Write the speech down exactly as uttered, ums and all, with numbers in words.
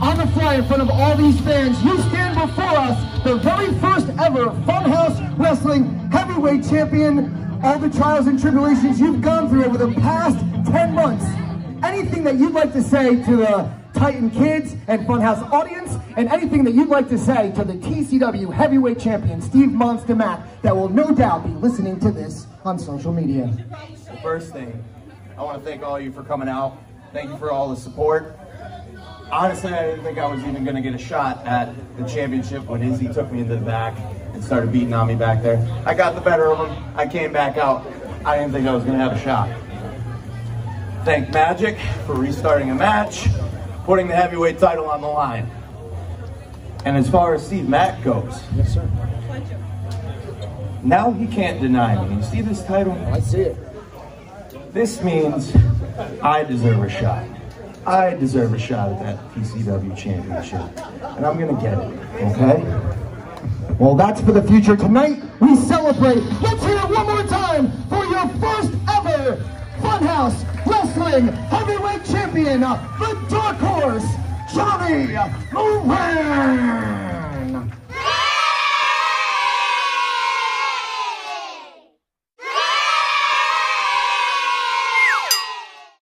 on the fly in front of all these fans, you stand before us, the very first ever Funhouse Wrestling Heavyweight Champion. All the trials and tribulations you've gone through over the past ten months. Anything that you'd like to say to the Titan Kids and Funhouse audience, and anything that you'd like to say to the T C W Heavyweight Champion, Steve Monster Mack, that will no doubt be listening to this on social media. The first thing, I want to thank all of you for coming out. Thank you for all the support. Honestly, I didn't think I was even going to get a shot at the championship when Izzy took me into the back and started beating on me back there. I got the better of him. I came back out. I didn't think I was going to have a shot. Thank Magic for restarting a match, putting the heavyweight title on the line. And as far as Steve Mack goes, Yes, sir. now he can't deny me. You see this title? I see it. This means I deserve a shot. I deserve a shot at that T C W championship. And I'm gonna get it, okay? Well, that's for the future. Tonight, we celebrate. Let's hear it one more time for your first ever Funhouse Wrestling Heavyweight Champion, the Dark Horse, Johnny Moran!